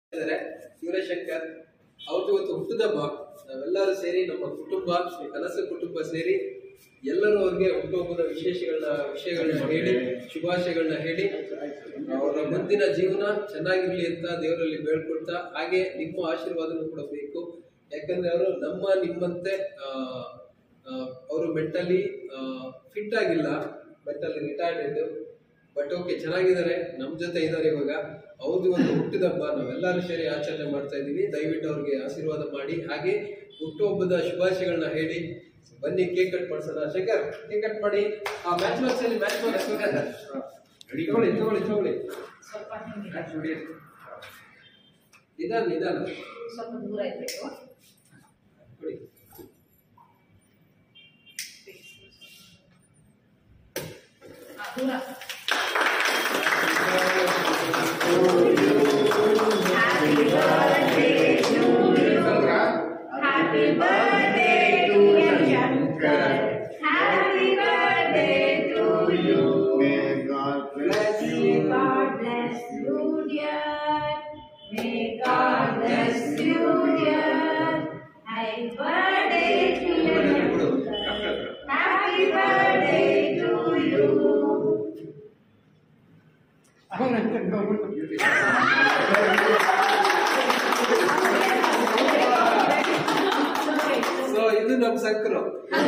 ಶಿವಶಂಕರ್ ಅವ್ರದ್ದು ಇವತ್ತು ಹುಟ್ಟುಹಬ್ಬ. ನಾವೆಲ್ಲರೂ ಸೇರಿ ನಮ್ಮ ಕುಟುಂಬ ಕನಸು ಕುಟುಂಬ ಸೇರಿ ಎಲ್ಲರೂ ಅವ್ರಿಗೆ ಹುಟ್ಟುಹಬ್ಬದ ವಿಷಯಗಳನ್ನ ಹೇಳಿ ಶುಭಾಶಯಗಳನ್ನ ಹೇಳಿ ಅವರ ಮುಂದಿನ ಜೀವನ ಚೆನ್ನಾಗಿರ್ಲಿ ಅಂತ ದೇವರಲ್ಲಿ ಬೇಡ್ಕೊಳ್ತಾ, ಹಾಗೆ ನಿಮ್ಮ ಆಶೀರ್ವಾದನೂ ಕೂಡ ಬೇಕು. ಯಾಕಂದ್ರೆ ಅವರು ನಿಮ್ಮಂತೆ ಅವರು ಮೆಂಟಲಿ ಫಿಟ್ ಆಗಿಲ್ಲ, ಮೆಂಟಲಿ ರಿಟೈರ್ಡ್, ಬಟ್ ಓಕೆ ಚೆನ್ನಾಗಿದ್ದಾರೆ, ನಮ್ಮ ಜೊತೆ ಇದ್ದಾರೆ ಇವಾಗ. ಅವ್ರದ್ದು ಒಂದು ಹುಟ್ಟಿದಬ್ಬ ನಾವೆಲ್ಲರೂ ಸೇರಿ ಆಚರಣೆ ಮಾಡ್ತಾ ಇದ್ದೀವಿ. ದಯವಿಟ್ಟು ಅವ್ರಿಗೆ ಆಶೀರ್ವಾದ ಮಾಡಿ, ಹಾಗೆ ಹುಟ್ಟುಹಬ್ಬದ ಶುಭಾಶಯಗಳನ್ನ ಹೇಳಿ. ಬನ್ನಿ ಕೇಕ್ ಕಟ್ ಮಾಡ್ಸೋಣ. ಶೇಖರ್ ಕೇಕ್ ಕಟ್ ಮಾಡಿ. ಮ್ಯಾಚ್ ಬಾಕ್ಸ್ ಅಲ್ಲಿ ಮ್ಯಾಚ್ ಬಾಕ್ಸ್ ತಗೊಳ್ಳಿ. ನಿಧಾನ ಸ್ವಲ್ಪ ದೂರ ಇರಬೇಕು. ದೂರ. Happy birthday to Shankar. Happy birthday to you. May God bless you. God bless you, dear. May God bless you, dear. Happy birthday to Shankar. Happy birthday to you. So ಇದು ನಮ್ಮ ಸಕ್ಕರು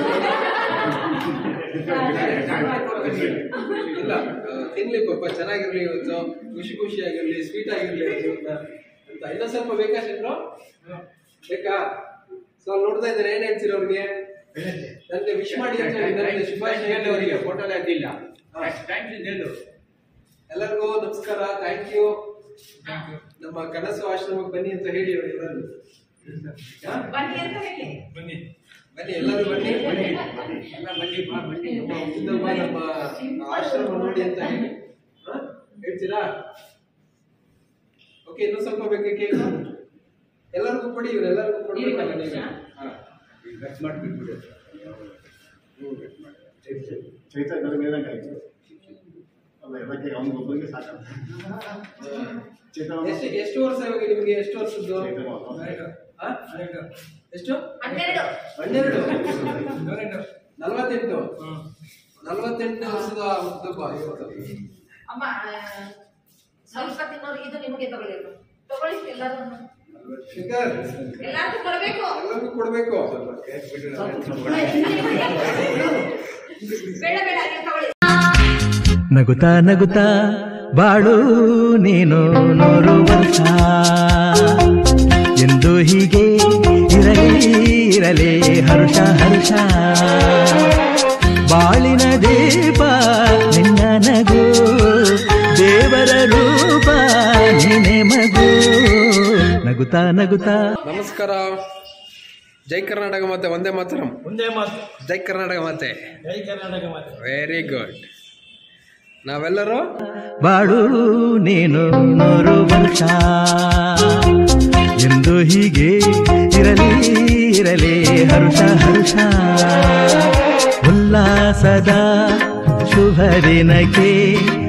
ಇಲ್ಲ, ತಿನ್ಲಿ ಪಾಪ, ಚೆನ್ನಾಗಿರ್ಲಿ ಇವತ್ತು, ಖುಷಿಯಾಗಿರ್ಲಿ, ಸ್ವೀಟ್ ಆಗಿರ್ಲಿ ಅಂತ. ಇನ್ನೂ ಸ್ವಲ್ಪ ಬೇಕಾ ಶಂಕರು? ಬೇಕಾ? ಸೊ ನೋಡ್ತಾ ಇದ್ದಾರೆ, ಏನ್ ಹೇಳ್ತೀರ ಅವ್ರಿಗೆ? ನನಗೆ ವಿಶ್ ಮಾಡಿ ಅಂತ ಹೇಳಿದ್ದಾರೆ. ಶುಭಾಶಯ ಅವರಿಗೆ ಫೋಟೋ ಹಾಕಿಲ್ಲ. ಎಲ್ಲರಿಗೂ ನಮಸ್ಕಾರ, ಥ್ಯಾಂಕ್ ಯು. ನಮ್ಮ ಕನಸು ಆಶ್ರಮಕ್ಕೆ ಬನ್ನಿ ಅಂತ ಹೇಳಿ ಅವ್ರು ಎಲ್ಲರೂ. ಬನ್ನಿ ಅಂತ ಹೇಳಿ. ಬನ್ನಿ ಎಲ್ಲರೂ ಬನ್ನಿ. ನಮ್ಮ ಆಶ್ರಮ ನೋಡಿ ಅಂತ ಹೇಳಿ ಹೇಳ್ತೀರಾ? ಓಕೆ, ಇನ್ನೂ ಸ್ವಲ್ಪ ಬೇಕಾ ಕೇಕ್? ಎಲ್ಲರಿಗೂ ಕೊಡಿ, ಇವರೆಲ್ಲರಿಗೂ ಕೊಡ್ಬೇಕಲ್ಲ ನೀವು. ಚೈತ್ರ ಆಯ್ತು ಅಲ್ಲ, ಎಲ್ಲಕ್ಕೆ ಅವನಿಗೊಬ್ಬರಿಗೆ ಸಾಕಂತ. ಎಷ್ಟು ವರ್ಷ ಇವಾಗ ನಿಮಗೆ? ಎಷ್ಟು ವರ್ಷದ್ದು? ಎಷ್ಟು? 12. 48 ವರ್ಷದ ಹುಟ್ಟುಹಬ್ಬ ಇವತ್ತು. ಅಮ್ಮ ಸ್ವಲ್ಪ ತಿನ್ನೋರು ಇದು ನಿಮಗೆ ತಗೊಳ್ಳಿ ಎಲ್ಲರೂ. ಶಂಕರ್ ಎಲ್ಲರಿಗೂ ಕೊಡಬೇಕು. ಎಲ್ಲರಿಗೂ ಕೊಡಬೇಕು. ಬೇಡ ನೀವು ತಗೊಳ್ಳಿ. ನಗುತ್ತಾ ನಗುತ್ತಾ ಬಾಳು ನೀನು 100 ವರ್ಷ ಎಂದು ಹೀಗೆ ಇರಲಿ ಹರುಷ ಬಾಳಿನ ದೀಪ ನಿನ್ನ ನಗು, ದೇವರ ರೂಪ ನೀನೆ ಮಗು. ನಗುತ್ತಾ ನಮಸ್ಕಾರ. ಜೈ ಕರ್ನಾಟಕ ಮಾತೆ, ಒಂದೇ ಮಾತರಂ. ಜೈ ಕರ್ನಾಟಕ ಮಾತೆ. Very good. ನಾವೆಲ್ಲರೂ ಬಾಳು ನೀನು 100 ವರ್ಷ ಎಂದು ಹೀಗೆ ಇರಲಿ ಹರುಷ ಉಲ್ಲಾಸದ ಶುಭ ದಿನಕ್ಕೆ